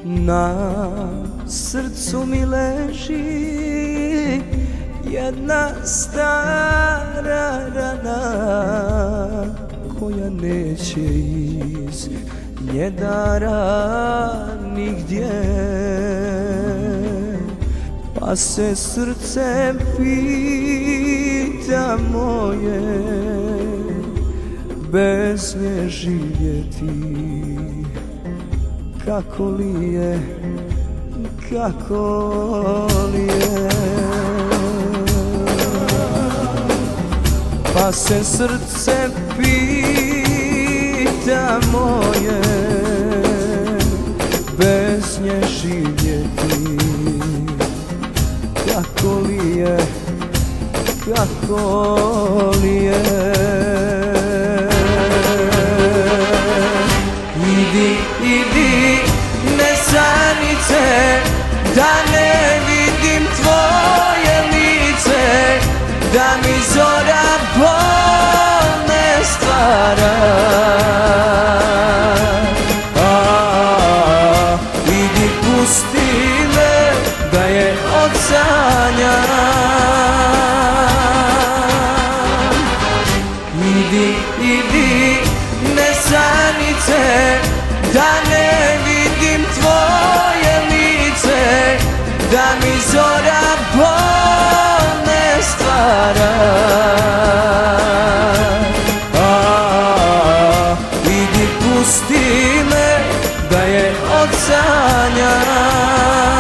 Na srcu mi leži jedna stara rana koja neće iz nje dara nigdje, pa se srce pita moje, bez nje živjeti kako li je, kako li je. Pa se srce pita moje, bez nje živjeti kako li je, kako li je. Idi, idi, nesanice, da ne vidim tvoje lice, da mi zora bolne stvara. Idi, pusti me da je odsanjam. Idi, idi, nesanice, da ne vidim tvoje lice, da mi zora bolne stvara. Idi, pusti me da je odsanjam.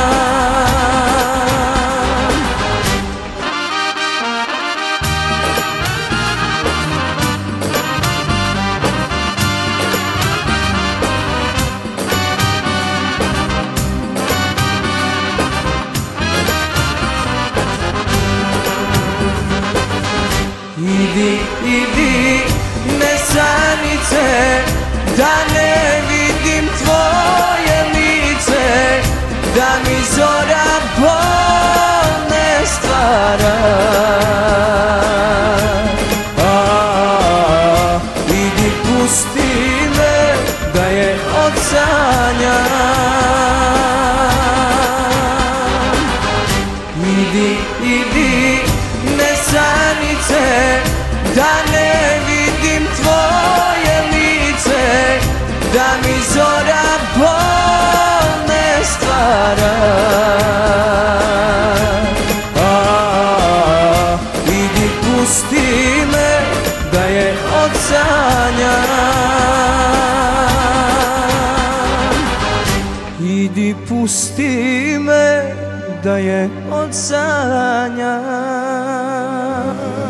Idi, idi, nesanice, da ne vidim tvoje lice, da mi zora bolne stvara. Idi, pusti me da je odsanjam. Idi, idi, nesanice, da ne vidim tvoje lice, da mi zora bolne stvara. Idi, pusti me da je odsanjam. Idi, pusti me da je odsanjam.